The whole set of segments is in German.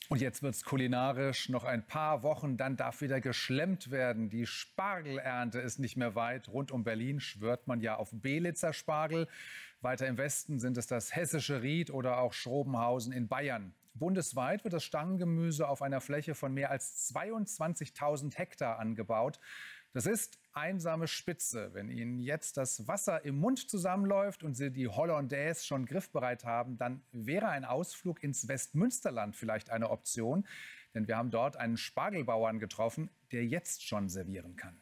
Und jetzt wird es kulinarisch. Noch ein paar Wochen, dann darf wieder geschlemmt werden. Die Spargelernte ist nicht mehr weit. Rund um Berlin schwört man ja auf Belitzer Spargel. Weiter im Westen sind es das hessische Ried oder auch Schrobenhausen in Bayern. Bundesweit wird das Stangengemüse auf einer Fläche von mehr als 22.000 Hektar angebaut. Das ist einsame Spitze. Wenn Ihnen jetzt das Wasser im Mund zusammenläuft und Sie die Hollandaise schon griffbereit haben, dann wäre ein Ausflug ins Westmünsterland vielleicht eine Option. Denn wir haben dort einen Spargelbauern getroffen, der jetzt schon servieren kann.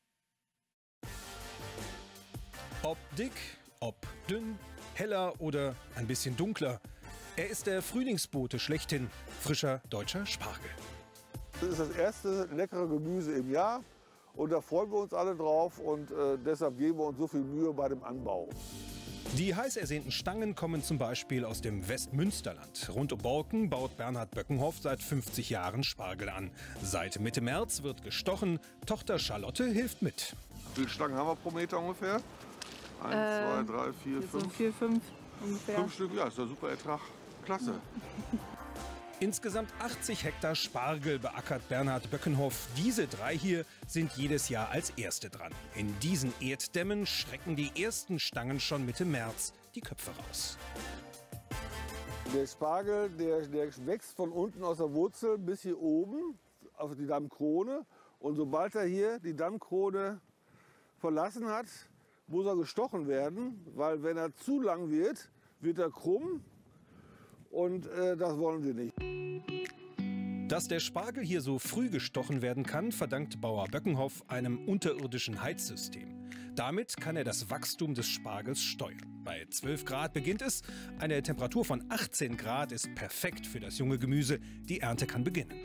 Ob dick, ob dünn, heller oder ein bisschen dunkler. Er ist der Frühlingsbote schlechthin, frischer deutscher Spargel. Das ist das erste leckere Gemüse im Jahr und da freuen wir uns alle drauf und deshalb geben wir uns so viel Mühe bei dem Anbau. Die heiß ersehnten Stangen kommen zum Beispiel aus dem Westmünsterland. Rund um Borken baut Bernhard Böckenhoff seit 50 Jahren Spargel an. Seit Mitte März wird gestochen. Tochter Charlotte hilft mit. Wie viele Stangen haben wir pro Meter ungefähr? 1, 2, 3, 4, 5. So 4, 5 ungefähr. 5 Stück, ja, ist ein super Ertrag. Klasse. Insgesamt 80 Hektar Spargel beackert Bernhard Böckenhoff. Diese 3 hier sind jedes Jahr als erste dran. In diesen Erddämmen schrecken die ersten Stangen schon Mitte März die Köpfe raus. Der Spargel, der wächst von unten aus der Wurzel bis hier oben auf die Dammkrone. Und sobald er hier die Dammkrone verlassen hat, muss er gestochen werden, weil wenn er zu lang wird, wird er krumm und das wollen wir nicht. Dass der Spargel hier so früh gestochen werden kann, verdankt Bauer Böckenhoff einem unterirdischen Heizsystem. Damit kann er das Wachstum des Spargels steuern. Bei 12 Grad beginnt es, eine Temperatur von 18 Grad ist perfekt für das junge Gemüse. Die Ernte kann beginnen.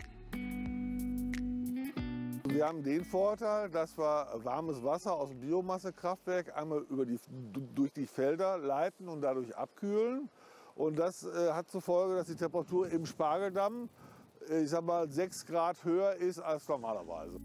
Wir haben den Vorteil, dass wir warmes Wasser aus dem Biomassekraftwerk einmal durch die Felder leiten und dadurch abkühlen. Und das hat zur Folge, dass die Temperatur im Spargeldamm, ich sag mal, 6 Grad höher ist als normalerweise.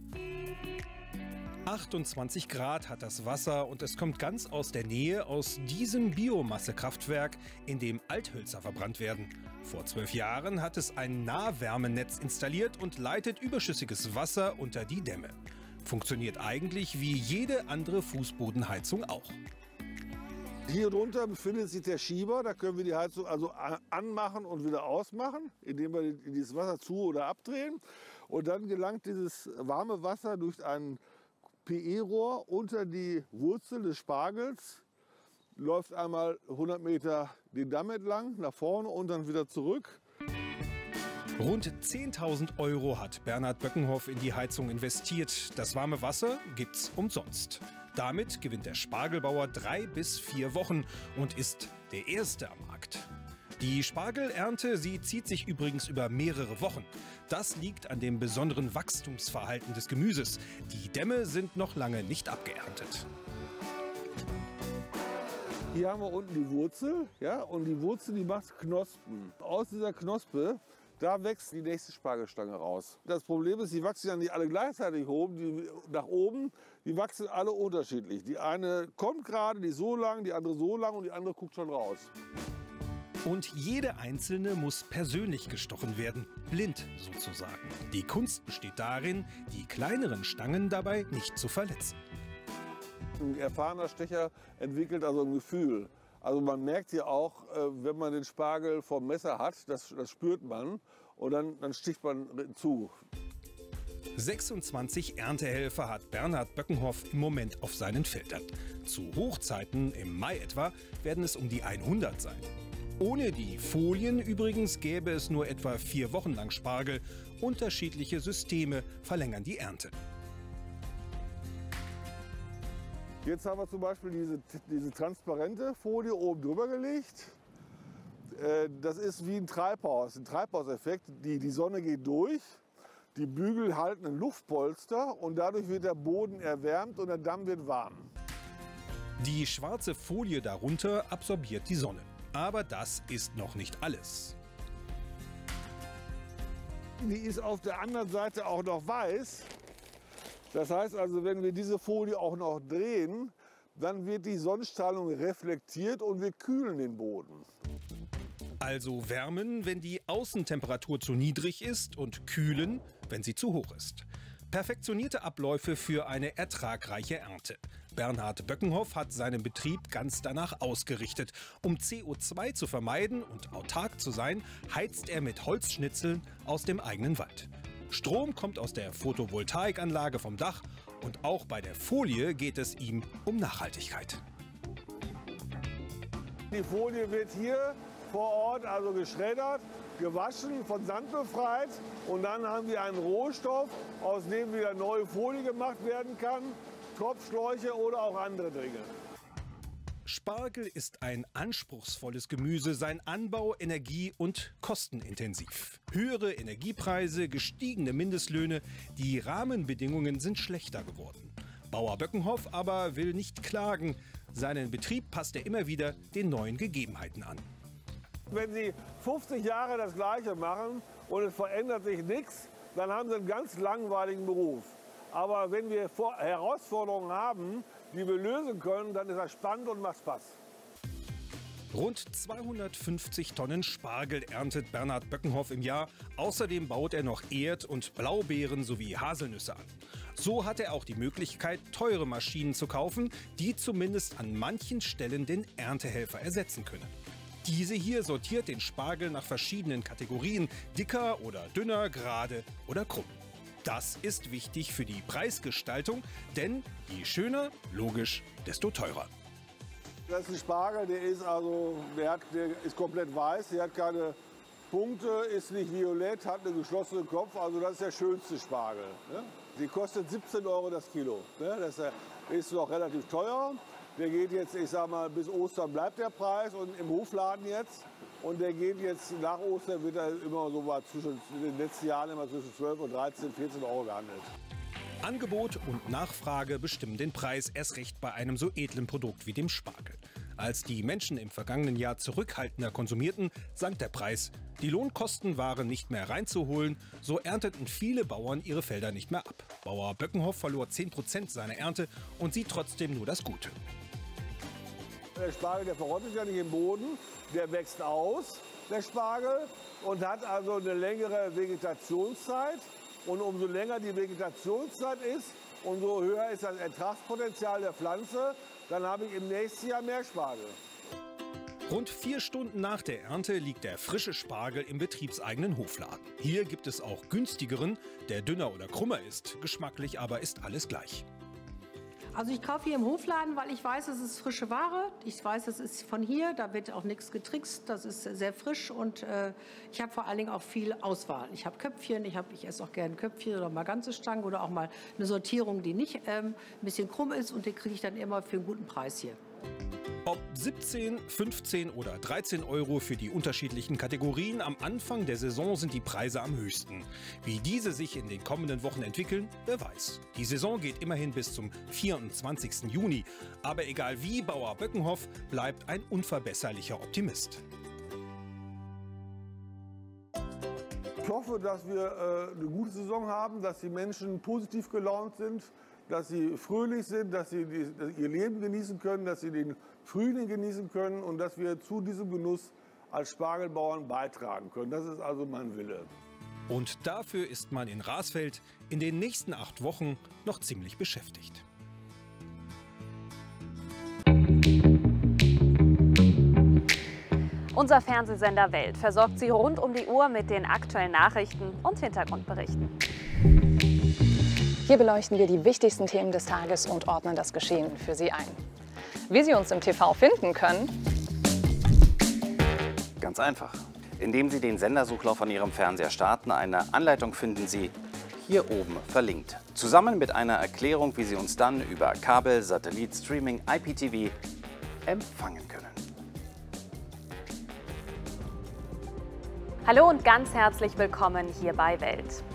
28 Grad hat das Wasser und es kommt ganz aus der Nähe aus diesem Biomassekraftwerk, in dem Althölzer verbrannt werden. Vor 12 Jahren hat es ein Nahwärmenetz installiert und leitet überschüssiges Wasser unter die Dämme. Funktioniert eigentlich wie jede andere Fußbodenheizung auch. Hier drunter befindet sich der Schieber, da können wir die Heizung also anmachen und wieder ausmachen, indem wir dieses Wasser zu- oder abdrehen. Und dann gelangt dieses warme Wasser durch ein PE-Rohr unter die Wurzel des Spargels, läuft einmal 100 Meter den Damm entlang, nach vorne und dann wieder zurück. Rund 10.000 € hat Bernhard Böckenhoff in die Heizung investiert. Das warme Wasser gibt's umsonst. Damit gewinnt der Spargelbauer 3 bis 4 Wochen und ist der Erste am Markt. Die Spargelernte, sie zieht sich übrigens über mehrere Wochen. Das liegt an dem besonderen Wachstumsverhalten des Gemüses. Die Dämme sind noch lange nicht abgeerntet. Hier haben wir unten die Wurzel, ja, und die Wurzel, die macht Knospen. Aus dieser Knospe, da wächst die nächste Spargelstange raus. Das Problem ist, die wachsen ja nicht alle gleichzeitig nach oben, die wachsen alle unterschiedlich. Die eine kommt gerade, die ist so lang, die andere so lang und die andere guckt schon raus. Und jede einzelne muss persönlich gestochen werden, blind sozusagen. Die Kunst besteht darin, die kleineren Stangen dabei nicht zu verletzen. Ein erfahrener Stecher entwickelt also ein Gefühl. Also man merkt ja auch, wenn man den Spargel vom Messer hat, das spürt man und dann sticht man zu. 26 Erntehelfer hat Bernhard Böckenhoff im Moment auf seinen Feldern. Zu Hochzeiten, im Mai etwa, werden es um die 100 sein. Ohne die Folien übrigens gäbe es nur etwa 4 Wochen lang Spargel. Unterschiedliche Systeme verlängern die Ernte. Jetzt haben wir zum Beispiel diese transparente Folie oben drüber gelegt. Das ist wie ein Treibhauseffekt. Die Sonne geht durch, die Bügel halten ein Luftpolster und dadurch wird der Boden erwärmt und der Damm wird warm. Die schwarze Folie darunter absorbiert die Sonne. Aber das ist noch nicht alles. Die ist auf der anderen Seite auch noch weiß. Das heißt also, wenn wir diese Folie auch noch drehen, dann wird die Sonnenstrahlung reflektiert und wir kühlen den Boden. Also wärmen, wenn die Außentemperatur zu niedrig ist und kühlen, wenn sie zu hoch ist. Perfektionierte Abläufe für eine ertragreiche Ernte. Bernhard Böckenhoff hat seinen Betrieb ganz danach ausgerichtet. Um CO2 zu vermeiden und autark zu sein, heizt er mit Holzschnitzeln aus dem eigenen Wald. Strom kommt aus der Photovoltaikanlage vom Dach und auch bei der Folie geht es ihm um Nachhaltigkeit. Die Folie wird hier vor Ort also geschreddert, gewaschen, von Sand befreit und dann haben wir einen Rohstoff, aus dem wieder neue Folie gemacht werden kann, Tropfschläuche oder auch andere Dinge. Spargel ist ein anspruchsvolles Gemüse, sein Anbau energie- und kostenintensiv. Höhere Energiepreise, gestiegene Mindestlöhne, die Rahmenbedingungen sind schlechter geworden. Bauer Böckenhoff aber will nicht klagen. Seinen Betrieb passt er immer wieder den neuen Gegebenheiten an. Wenn Sie 50 Jahre das Gleiche machen und es verändert sich nichts, dann haben Sie einen ganz langweiligen Beruf. Aber wenn wir Herausforderungen haben, die wir lösen können, dann ist das spannend und macht Spaß. Rund 250 Tonnen Spargel erntet Bernhard Böckenhoff im Jahr. Außerdem baut er noch Erd- und Blaubeeren sowie Haselnüsse an. So hat er auch die Möglichkeit, teure Maschinen zu kaufen, die zumindest an manchen Stellen den Erntehelfer ersetzen können. Diese hier sortiert den Spargel nach verschiedenen Kategorien, dicker oder dünner, gerade oder krumm. Das ist wichtig für die Preisgestaltung, denn je schöner, logisch, desto teurer. Das ist ein Spargel, der ist komplett weiß, der hat keine Punkte, ist nicht violett, hat einen geschlossenen Kopf, also das ist der schönste Spargel. Ne? Die kostet 17 € das Kilo. Ne? Das ist noch relativ teuer. Der geht jetzt, ich sag mal, bis Ostern bleibt der Preis und im Hofladen jetzt. Und der geht jetzt nach Ostern, wird er immer so mal in den letzten Jahren immer zwischen 12 und 13, 14 € gehandelt. Angebot und Nachfrage bestimmen den Preis, erst recht bei einem so edlen Produkt wie dem Spargel. Als die Menschen im vergangenen Jahr zurückhaltender konsumierten, sank der Preis. Die Lohnkosten waren nicht mehr reinzuholen, so ernteten viele Bauern ihre Felder nicht mehr ab. Bauer Böckenhoff verlor 10% seiner Ernte und sieht trotzdem nur das Gute. Der Spargel, der verrottet ja nicht im Boden, der wächst aus, der Spargel, und hat also eine längere Vegetationszeit. Und umso länger die Vegetationszeit ist, umso höher ist das Ertragspotenzial der Pflanze. Dann habe ich im nächsten Jahr mehr Spargel. Rund 4 Stunden nach der Ernte liegt der frische Spargel im betriebseigenen Hofladen. Hier gibt es auch günstigeren, der dünner oder krummer ist. Geschmacklich aber ist alles gleich. Also ich kaufe hier im Hofladen, weil ich weiß, es ist frische Ware. Ich weiß, es ist von hier, da wird auch nichts getrickst. Das ist sehr frisch und ich habe vor allen Dingen auch viel Auswahl. Ich habe Köpfchen, ich esse auch gerne Köpfchen oder mal ganze Stangen oder auch mal eine Sortierung, die nicht ein bisschen krumm ist, und die kriege ich dann immer für einen guten Preis hier. Ob 17, 15 oder 13 € für die unterschiedlichen Kategorien, am Anfang der Saison sind die Preise am höchsten. Wie diese sich in den kommenden Wochen entwickeln, wer weiß. Die Saison geht immerhin bis zum 24. Juni. Aber egal wie, Bauer Böckenhoff bleibt ein unverbesserlicher Optimist. Ich hoffe, dass wir eine gute Saison haben, dass die Menschen positiv gelaunt sind, dass sie fröhlich sind, dass sie ihr Leben genießen können, dass sie den Frühling genießen können und dass wir zu diesem Genuss als Spargelbauern beitragen können. Das ist also mein Wille. Und dafür ist man in Rasfeld in den nächsten 8 Wochen noch ziemlich beschäftigt. Unser Fernsehsender Welt versorgt Sie rund um die Uhr mit den aktuellen Nachrichten und Hintergrundberichten. Hier beleuchten wir die wichtigsten Themen des Tages und ordnen das Geschehen für Sie ein. Wie Sie uns im TV finden können? Ganz einfach. Indem Sie den Sendersuchlauf an Ihrem Fernseher starten, eine Anleitung finden Sie hier oben verlinkt. Zusammen mit einer Erklärung, wie Sie uns dann über Kabel, Satellit, Streaming, IPTV empfangen können. Hallo und ganz herzlich willkommen hier bei Welt.